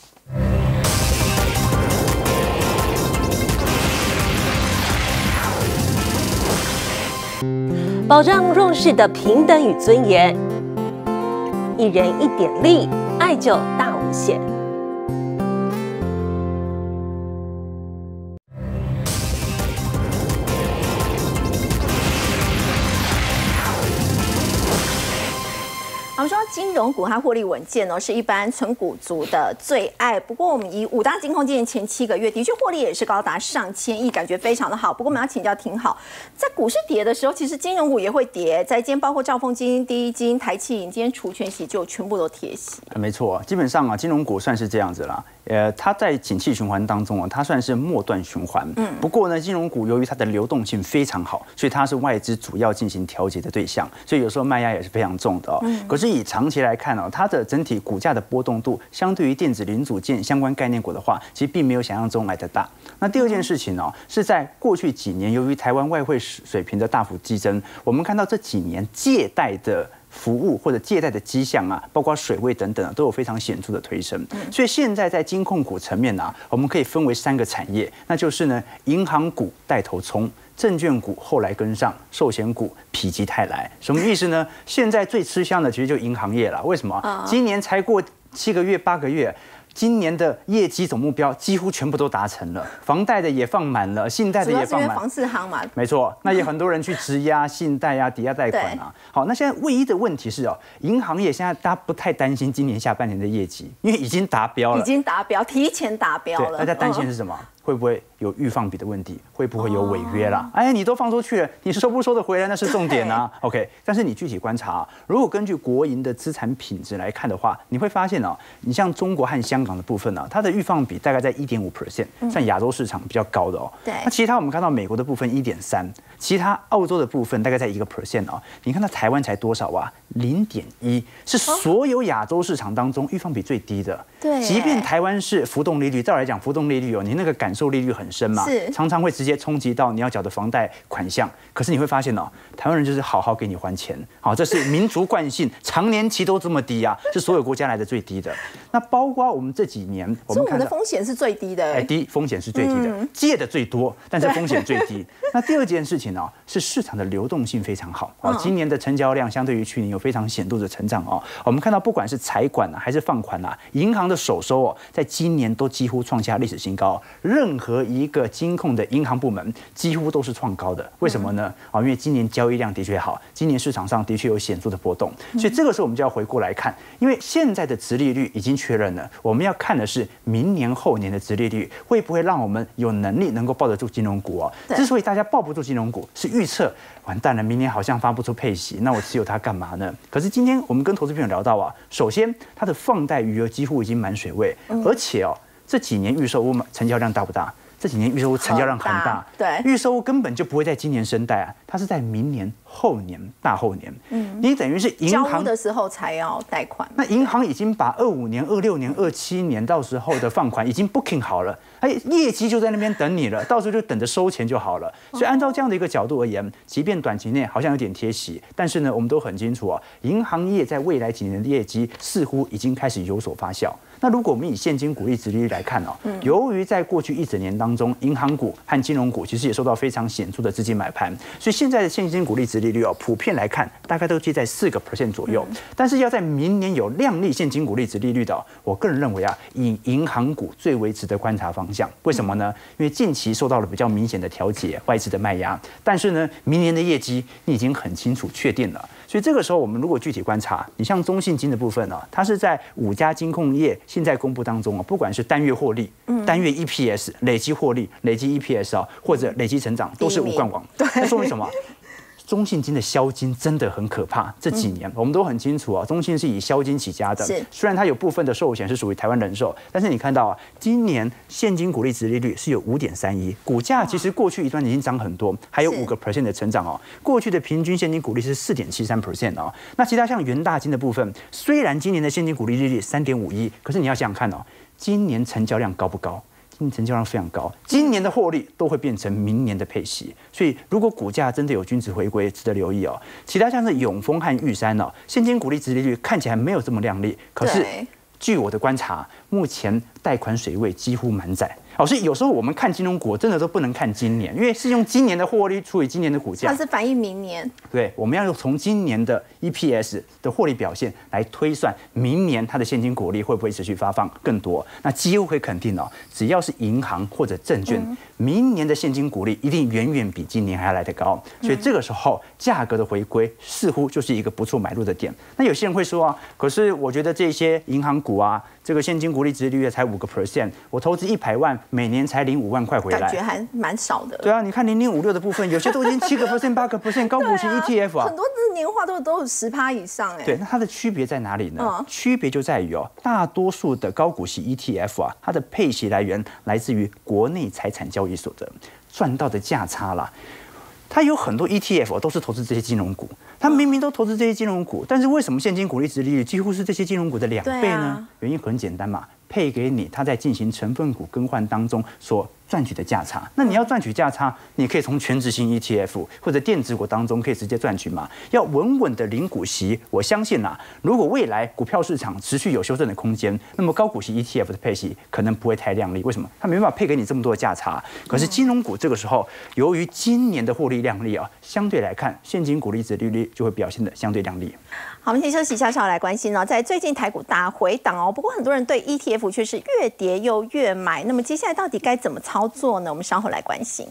保障弱势的平等与尊严，一人一点力，爱就大无限。 我们说金融股它获利稳健哦，是一般存股族的最爱。不过我们以5大金控今年前7个月的确获利也是高达上千亿，感觉非常的好。不过我们要请教挺好，在股市跌的时候，其实金融股也会跌。在今天包括兆丰金、第一金、台企银，今天除权息就全部都贴息。 没错，基本上啊，金融股算是这样子啦。它在景气循环当中啊，它算是末段循环。不过呢，金融股由于它的流动性非常好，所以它是外资主要进行调节的对象，所以有时候卖压也是非常重的哦。可是以长期来看哦，它的整体股价的波动度，相对于电子零组件相关概念股的话，其实并没有想象中来的大。那第二件事情哦，是在过去几年，由于台湾外汇水平的大幅激增，我们看到这几年借贷的服务或者借贷的迹象啊，包括水位等等啊，都有非常显著的推升。所以现在在金控股层面啊，我们可以分为3个产业，那就是呢，银行股带头冲，证券股后来跟上，寿险股否极泰来。什么意思呢？现在最吃香的其实就银行业了。为什么？今年才过7个月、8个月。今年的业绩总目标几乎全部都达成了，房贷的也放满了，信贷的也放满。 房市行嘛， 没错。那也很多人去质押信贷啊、抵押贷款啊。好，那现在唯一的问题是哦，银行业现在大家不太担心今年下半年的业绩，因为已经达标了， 已经达标，提前达标了。 大家担心是什么？会不会有预放比的问题？会不会有违约啦？哎，你都放出去了，你收不收得回来那是重点啊。OK， 但是你具体观察啊，如果根据国银的资产品质来看的话，你会发现哦，你像中国和香港的部分呢，它的预放比大概在1.5%，算亚洲市场比较高的哦。 对。 那其他我们看到美国的部分1.3%，其他澳洲的部分大概在1% 哦。你看到台湾才多少啊？0.1%，是所有亚洲市场当中预放比最低的。 对。 即便台湾是浮动利率，照来讲浮动利率哦，你那个感受利率很深嘛，常常会直接冲击到你要缴的房贷款项。可是你会发现哦，台湾人就是好好给你还钱，好，这是民族惯性，长年期都这么低啊，是所有国家来的最低的。那包括我们这几年， 所以我们的风险是最低的。 第一风险是最低的，借的最多，但是风险最低。那第二件事情情呢，是市场的流动性非常好啊。今年的成交量相对于去年有非常显著的成长哦。我们看到不管是财管还是放款银行的手收哦，在今年都几乎创下历史新高。任何一个金控的银行部门几乎都是创高的。为什么呢？因为今年交易量的确好，今年市场上的确有显著的波动。所以这个时候我们就要回过来看，因为现在的殖利率已经确认了，我们要看的是明年后年的殖利率会不会让我们有能力能够抱得住金融股哦。之所以大家抱不住金融股，是预测完蛋了，明年好像发不出配息，那我持有它干嘛呢？可是今天我们跟投资朋友聊到首先它的放贷余额几乎已经满水位，而且这几年预售屋成交量大不大？这几年预售屋成交量很大， 对， 预售屋根本就不会在今年生贷它是在明年、后年、大后年。你等于是银行交屋的时候才要贷款， 那银行已经把25年、26年、27年到时候的放款已经 booking 好了，业绩就在那边等你了，到时候就等着收钱就好了。所以按照这样的一个角度而言，即便短期内好像有点贴息，但是呢，我们都很清楚银行业在未来几年的业绩似乎已经开始有所发酵。那如果我们以现金股利殖利率来看由于在过去一整年当中，银行股和金融股其实也受到非常显著的资金买盘，所以现在的现金股利殖利率普遍来看大概都介在4% 左右。但是要在明年有亮丽现金股利殖利率的，我个人认为以银行股最为值得观察方向。为什么呢？因为近期受到了比较明显的调节，外资的卖压，但是呢，明年的业绩你已经很清楚确定了。所以这个时候，我们如果具体观察，你像中信金的部分它是在5家金控业现在公布当中不管是单月获利、单月 EPS、累积获利、累积 EPS 或者累积成长，都是无冠王。那说明什么？中信金的销金真的很可怕，这几年我们都很清楚中信是以销金起家的。虽然它有部分的寿险是属于台湾人寿，但是你看到今年现金股利殖利率是有5.31%，股价其实过去一段已经涨很多，还有5% 的成长过去的平均现金股利是4.73%那其他像元大金的部分，虽然今年的现金股利利率3.51%，可是你要想想看今年成交量高不高？成交量非常高，今年的获利都会变成明年的配息，所以如果股价真的有均值回归，值得留意其他像是永丰和玉山现金股利殖利率看起来没有这么亮丽，可是据我的观察，目前贷款水位几乎满载。所以有时候我们看金融股真的都不能看今年，因为是用今年的获利除以今年的股价， 它是反映明年。 对，我们要从今年的 EPS 的获利表现来推算明年它的现金股利会不会持续发放更多。那几乎可以肯定只要是银行或者证券，明年的现金股利一定远远比今年还要来得高。所以这个时候价格的回归似乎就是一个不错买入的点。那有些人会说可是我觉得这些银行股这个现金股利殖利率才5%，我投资100万，每年才领5万块回来， 感觉还蛮少的。 对你看0056的部分，有些都已经7%、8%，高股息 ETF 很多年化都有10%以上对，那它的区别在哪里呢？区别就在于大多数的高股息 ETF 它的配息来源来自于国内财产交易所的赚到的价差啦。它有很多 ETF 都是投资这些金融股，它明明都投资这些金融股，但是为什么现金股利殖利率几乎是这些金融股的2倍呢？原因很简单嘛，配给你它在进行成分股更换当中所赚取的价差。那你要赚取价差，你可以从全值型 ETF 或者电子股当中可以直接赚取嘛。要稳稳的领股息，我相信如果未来股票市场持续有修正的空间，那么高股息 ETF 的配息可能不会太亮丽。为什么？它没办法配给你这么多的价差。可是金融股这个时候，由于今年的获利亮丽相对来看，现金股利殖利率就会表现得相对亮丽。 好，我们先休息一下，稍后来关心在最近台股大回档不过很多人对 ETF 却是越跌又越买，那么接下来到底该怎么操作呢？我们稍后来关心。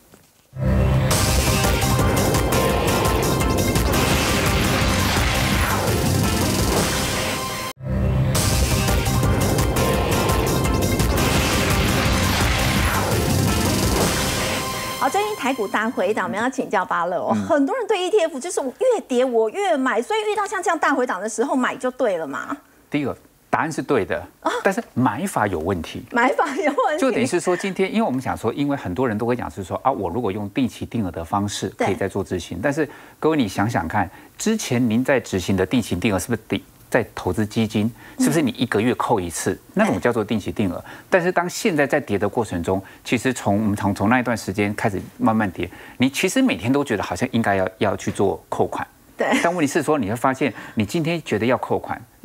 好，最近台股大回档，我们要请教巴勒很多人对 ETF 就是越跌我越买，所以遇到像这样大回档的时候买就对了嘛？ 第一个答案是对的，但是买法有问题。 买法有问题， 就等于是说，今天因为我们想说，因为很多人都会讲是说我如果用定期定额的方式可以再做执行，但是各位你想想看，之前您在执行的定期定额是不是在投资基金，是不是你1个月扣1次，那种叫做定期定额？但是当现在在跌的过程中，其实我们从那一段时间开始慢慢跌，你其实每天都觉得好像应该要去做扣款。 对。 但问题是说，你会发现，你今天觉得要扣款，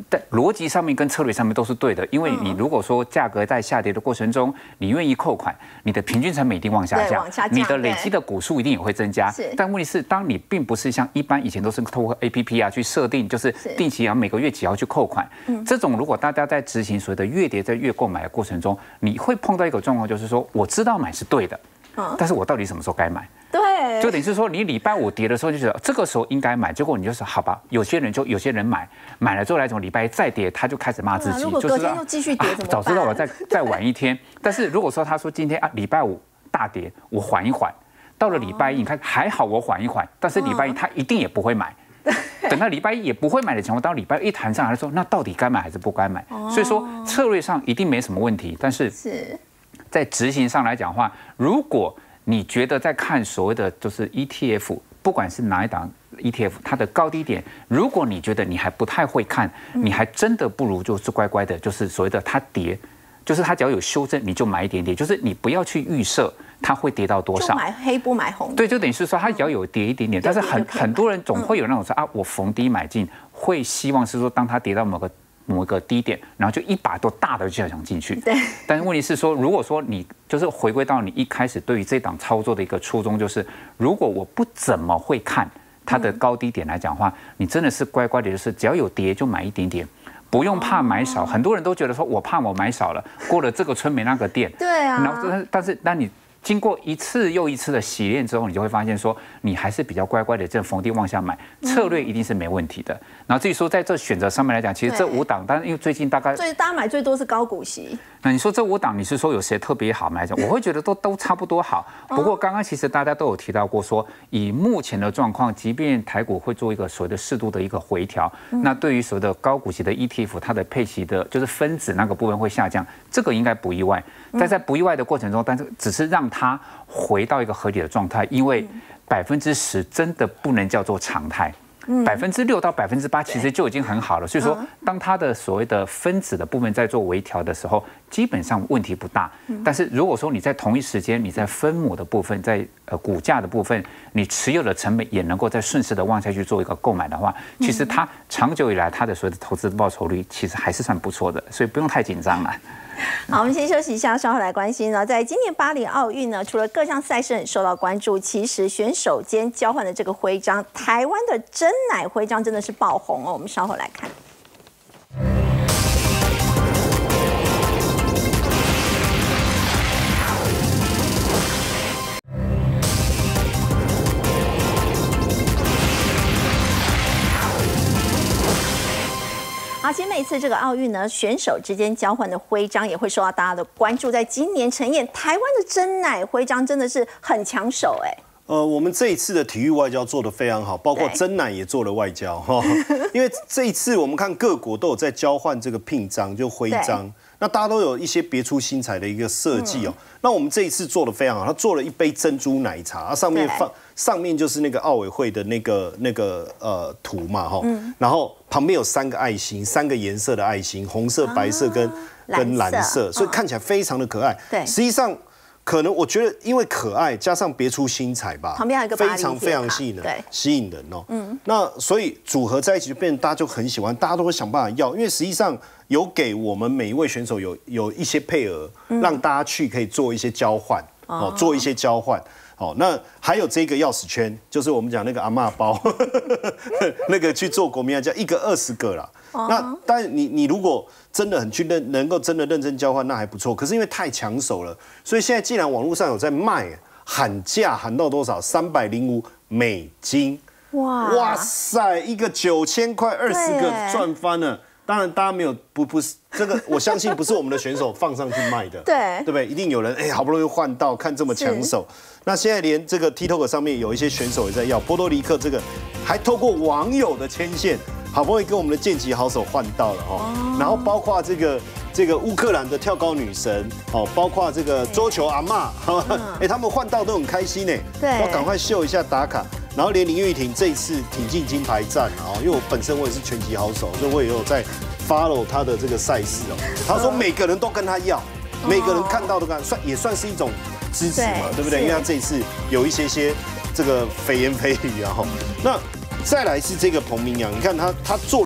在逻辑上面跟策略上面都是对的，因为你如果说价格在下跌的过程中，你愿意扣款，你的平均成本一定往下降，你的累积的股数一定也会增加。但问题是，当你并不是像一般以前都是透过 APP 啊去设定，就是定期啊每个月几号去扣款，这种如果大家在执行所谓的月跌在月购买的过程中，你会碰到一个状况，就是说我知道买是对的，但是我到底什么时候该买？ 对， 就等于是说，你礼拜五跌的时候就觉得这个时候应该买，结果你就是好吧，有些人买了之后来种礼拜一再跌，他就开始骂自己， 如果隔天又继续跌怎么办？ 早知道我再晚一天。但是如果说他说今天礼拜五大跌，我缓一缓，到了礼拜一你看还好我缓一缓，但是礼拜一他一定也不会买。等到礼拜一也不会买的情况，当礼拜一弹上来的时候，那到底该买还是不该买？所以说策略上一定没什么问题，但是在执行上来讲的话，如果你觉得在看所谓的就是 ETF， 不管是哪一档 ETF， 它的高低点，如果你觉得你还不太会看，你还真的不如就是乖乖的，就是所谓的它跌，就是它只要有修正你就买一点点，就是你不要去预设它会跌到多少， 就买黑不买红。 对，就等于是说它只要有跌一点点，但是很多人总会有那种说啊，我逢低买进，会希望是说当它跌到某一个低点，然后就一把都大的就想进去。对。但是问题是说，如果说你就是回归到你一开始对于这档操作的一个初衷，就是如果我不怎么会看它的高低点来讲的话，你真的是乖乖的，就是只要有跌就买一点点。不用怕买少，很多人都觉得说我怕我买少了，过了这个村没那个店。 对啊。 然后但是当你经过一次又一次的洗练之后，你就会发现说，你还是比较乖乖的，这逢低往下买，策略一定是没问题的。然后至于说在这选择上面来讲，其实这5档，但是因为最近大家买最多是高股息。 那你说这5档，你是说有谁特别好吗？来讲，我会觉得都差不多好。不过刚刚其实大家都有提到过说，以目前的状况，即便台股会做一个所谓的适度的一个回调，那对于所谓的高股息的 ETF， 它的配息的就是分子那个部分会下降，这个应该不意外。但在不意外的过程中，但是只是让它回到一个合理的状态，因为10%真的不能叫做常态。6%到8%其实就已经很好了，所以说当它的所谓的分子的部分在做微调的时候，基本上问题不大。但是如果说你在同一时间，你在分母的部分，在股价的部分，你持有的成本也能够在顺势的往下去做一个购买的话，其实它长久以来它的所谓的投资报酬率其实还是算不错的，所以不用太紧张了。 好，我们先休息一下，稍后来关心呢。在今年巴黎奥运呢，除了各项赛事很受到关注，其实选手间交换的这个徽章，台湾的珍奶徽章真的是爆红哦。我们稍后来看。其实每次这个奥运呢，选手之间交换的徽章也会受到大家的关注。在今年呈现台湾的珍奶徽章真的是很抢手哎。 我们这一次的体育外交做得非常好，包括珍奶也做了外交哈。因为这一次我们看各国都有在交换这个聘章，就徽章。那大家都有一些别出心裁的一个设计哦。那我们这一次做得非常好，他做了一杯珍珠奶茶，上面就是那个奥委会的那个图嘛哈。然后旁边有3个爱心，3个颜色的爱心，红色、白色跟蓝色，所以看起来非常的可爱。对，实际上可能我觉得因为可爱加上别出心裁吧， 旁边还有一个非常吸引人哦。那所以组合在一起就变成大家就很喜欢，大家都会想办法要，因为实际上有给我们每一位选手有一些配额，让大家去可以做一些交换哦，做一些交换。哦，那还有这个钥匙圈，就是我们讲那个阿嬷包，那个去做国民外交，一个20个啦。那但你如果真的很去能够真的认真交换，那还不错。可是因为太抢手了，所以现在既然网络上有在卖，喊价喊到多少？305美金。哇塞，一个9000块，20个赚翻了。当然，大家没有不是这个，我相信不是我们的选手放上去卖的，对不对？一定有人好不容易换到，看这么抢手。那现在连这个 TikTok 上面有一些选手也在要，波多黎各这个还透过网友的牵线，好不容易跟我们的剑击好手换到了哦。然后包括这个乌克兰的跳高女神哦，包括这个桌球阿嬷，他们换到都很开心呢，要赶快秀一下打卡。然后连林玉婷这一次挺进金牌战啊，因为我本身我也是拳击好手，所以我也有在 follow 他的这个赛事哦。他说每个人都跟他要，每个人看到都跟他也算是一种支持嘛，对不对？因为他这一次有一些这个蜚言蜚语啊。那再来是这个彭明阳，你看他做。